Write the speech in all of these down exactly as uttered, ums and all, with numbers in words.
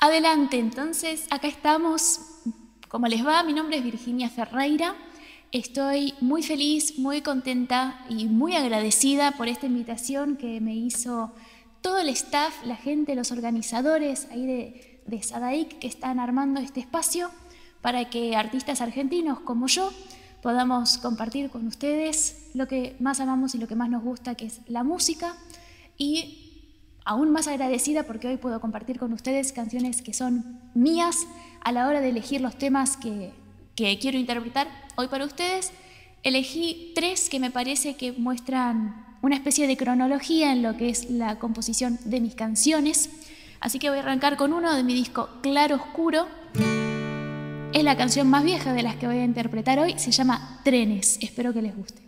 Adelante, entonces, acá estamos. ¿Cómo les va? Mi nombre es Virginia Ferreira. Estoy muy feliz, muy contenta y muy agradecida por esta invitación que me hizo todo el staff, la gente, los organizadores ahí de, de SADAIC que están armando este espacio para que artistas argentinos como yo podamos compartir con ustedes lo que más amamos y lo que más nos gusta, que es la música. Y aún más agradecida porque hoy puedo compartir con ustedes canciones que son mías a la hora de elegir los temas que, que quiero interpretar hoy para ustedes. Elegí tres que me parece que muestran una especie de cronología en lo que es la composición de mis canciones. Así que voy a arrancar con uno de mi disco Claro Oscuro. Es la canción más vieja de las que voy a interpretar hoy. Se llama Trenes. Espero que les guste.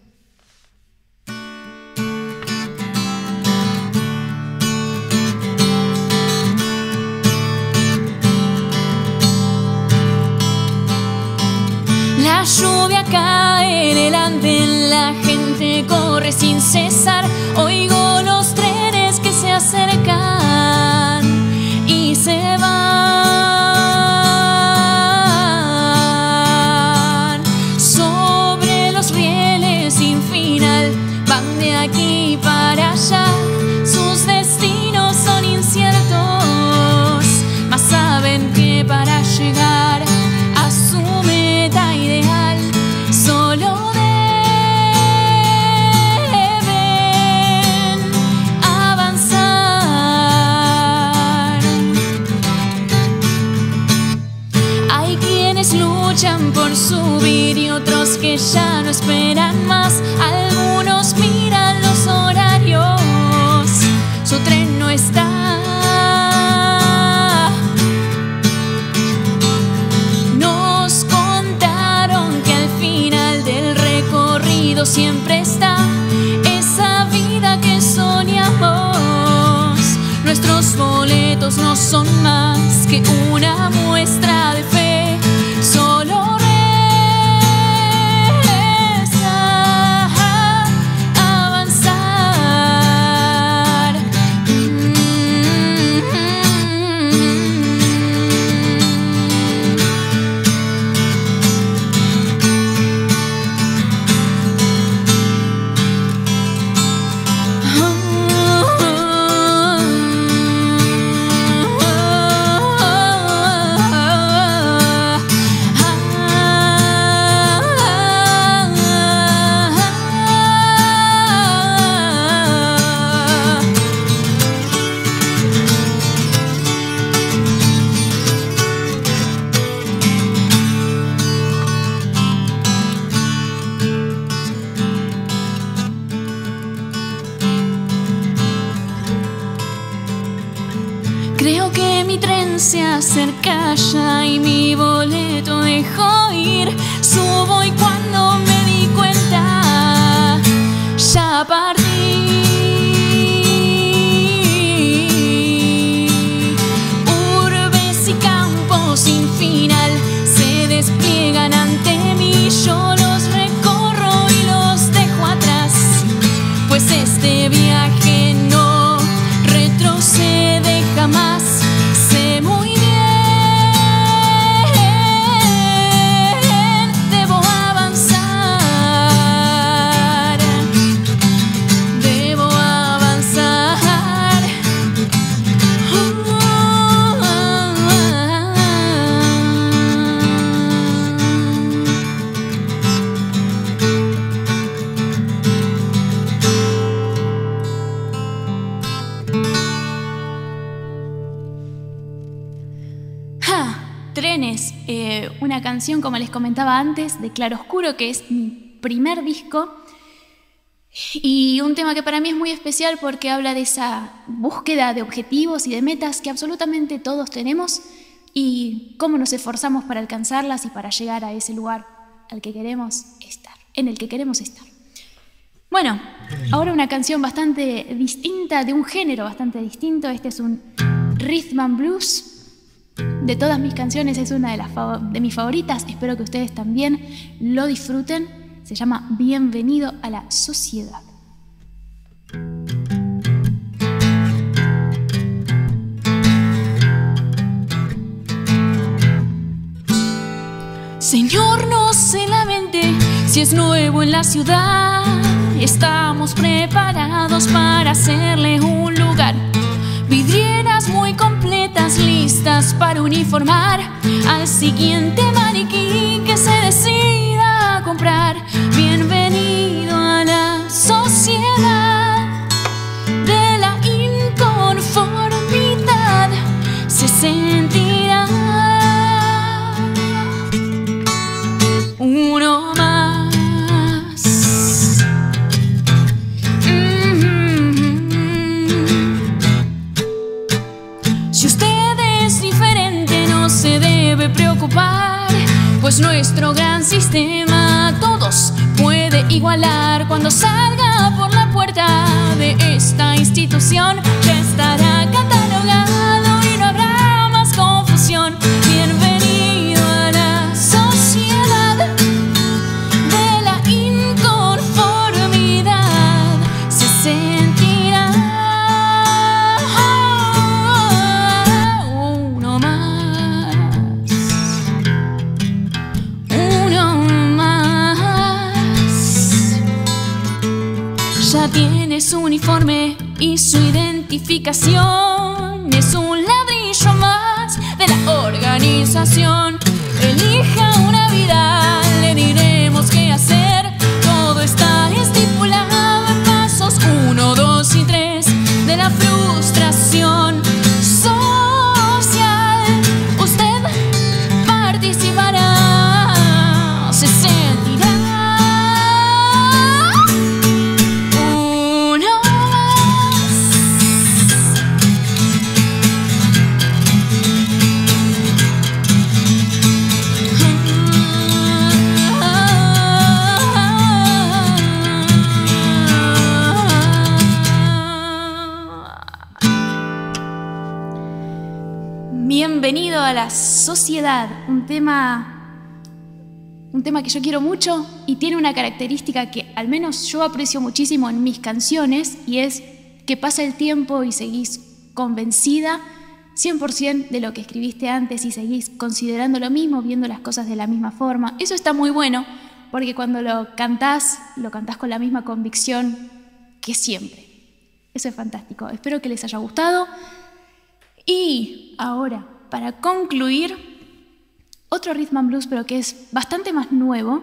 La lluvia cae delante, la gente corre sin cesar. Oigo los trenes que se acercan y se van. Sobre los rieles sin final, van de aquí para allá. Sus destinos son inciertos, mas saben que para llegar a su meta ideal solo deben avanzar. Hay quienes luchan por subir y otros que ya no esperan más. Algunos miran los horarios, su tren no está. Siempre está esa vida que soñamos. Nuestros boletos no son más que una muestra de fe. Solo resta avanzar. Creo que mi tren se acerca ya y mi boleto dejó ir. Subo y cuando me di cuenta ya partí. Urbes y campos sin final se despliegan ante mí. Yo los recorro y los dejo atrás, pues este viaje no retrocede jamás. Sé muy bien, debo avanzar, debo avanzar. Uh, uh, Trenes, eh, una canción, como les comentaba antes, de Claro Oscuro, que es mi primer disco, y un tema que para mí es muy especial porque habla de esa búsqueda de objetivos y de metas que absolutamente todos tenemos y cómo nos esforzamos para alcanzarlas y para llegar a ese lugar al que queremos estar, en el que queremos estar. Bueno, ahora una canción bastante distinta, de un género bastante distinto. Este es un rhythm and blues. De todas mis canciones es una de, las de mis favoritas. Espero que ustedes también lo disfruten. Se llama Bienvenido a la Sociedad. Si es nuevo en la ciudad, estamos preparados para hacerle un lugar. Vidrieras muy completas, listas para uniformar al siguiente maniquí que se decida a comprar. Bienvenido a la sociedad de la inconformidad. Se sentirá uno más. Pues nuestro gran sistema a todos puede igualar. Cuando salga por la puerta de esta institución, ya estará catalogado y no habrá más confusión. Bienvenido a la sociedad de la inconformidad. Se sentirá uno más. Ya tiene su uniforme y su identificación. Es un ladrillo más de la organización. Elija una vida, le diremos qué hacer. Todo está estipulado en pasos uno, dos y tres de la frustración social. Usted participará, se sentirá Bienvenido a la sociedad, un tema, un tema que yo quiero mucho y tiene una característica que al menos yo aprecio muchísimo en mis canciones, y es que pasa el tiempo y seguís convencida cien por ciento de lo que escribiste antes y seguís considerando lo mismo, viendo las cosas de la misma forma. Eso está muy bueno porque cuando lo cantás, lo cantás con la misma convicción que siempre. Eso es fantástico. Espero que les haya gustado. Y ahora, para concluir, otro rhythm and blues, pero que es bastante más nuevo.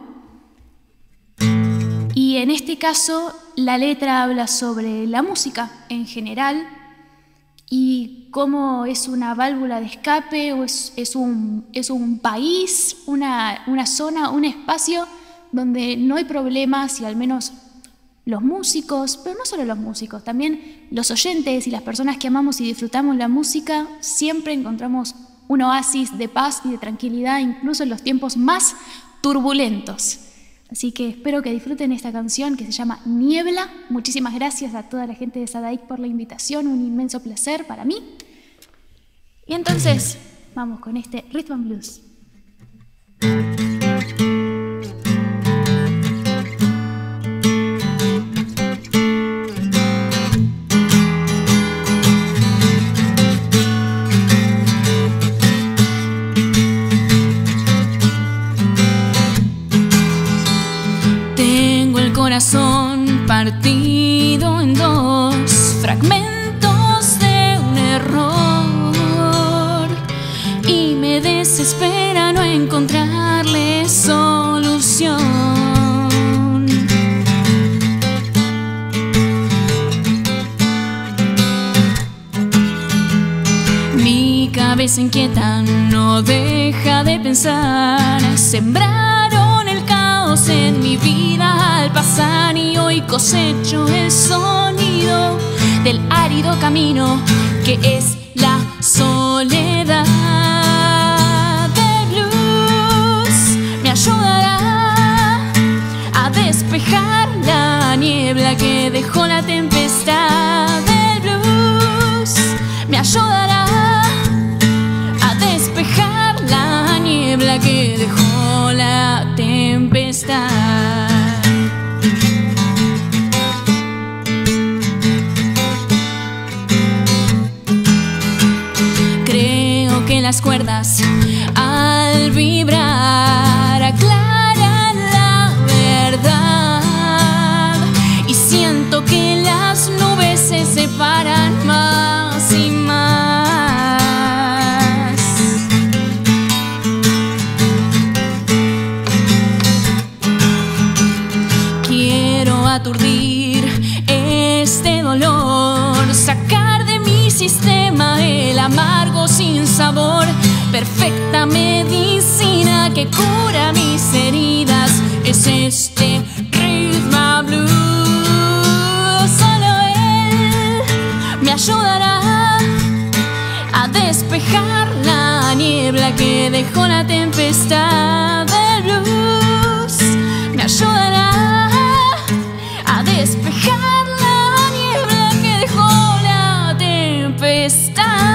Y en este caso, la letra habla sobre la música en general y cómo es una válvula de escape, o es, es, un, es un país, una, una zona, un espacio donde no hay problemas, y al menos los músicos, pero no solo los músicos, también los oyentes y las personas que amamos y disfrutamos la música, siempre encontramos un oasis de paz y de tranquilidad, incluso en los tiempos más turbulentos. Así que espero que disfruten esta canción que se llama Niebla. Muchísimas gracias a toda la gente de Sadaic por la invitación, un inmenso placer para mí. Y entonces, vamos con este Rhythm and Blues. Corazón partido en dos, fragmentos de un error, y me desespera no encontrarle solución. Mi cabeza inquieta no deja de pensar, sembraron el caos en mi vida al pasar, y hoy cosecho el sonido del árido camino que es la soledad. Del blues me ayudará a despejar la niebla que dejó la tempestad. Del blues me ayudará a despejar la niebla que dejó la tempestad. Creo que las cuerdas al vibrar aclaran la paran más y más. Quiero aturdir este dolor, sacar de mi sistema el amargo sin sabor. Perfecta medicina que cura mis heridas es este ritmo blues. Solo él me ayudará a despejar la niebla que dejó la tempestad del blues. Me ayudará a despejar la niebla que dejó la tempestad.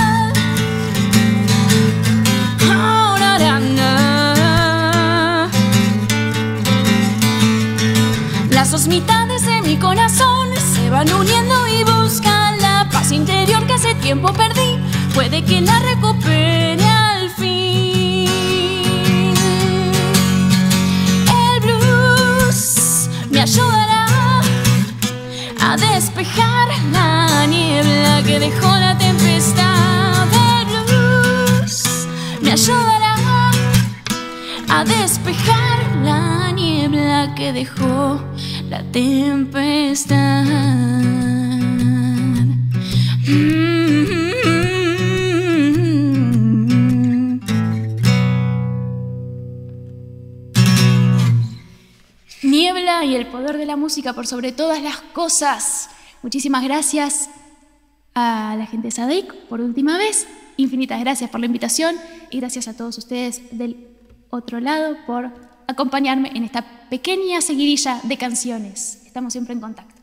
Las dos mitades de mi corazón se van uniendo y buscan la paz interior que hace tiempo perdí. Puede que la recupere al fin. El blues me ayudará a despejar la niebla que dejó la tempestad. El blues me ayudará a despejar la niebla que dejó la tempestad. Mm-hmm. Niebla y el poder de la música por sobre todas las cosas. Muchísimas gracias a la gente de SADIC por última vez. Infinitas gracias por la invitación y gracias a todos ustedes del otro lado por acompañarme en esta pequeña seguidilla de canciones. Estamos siempre en contacto.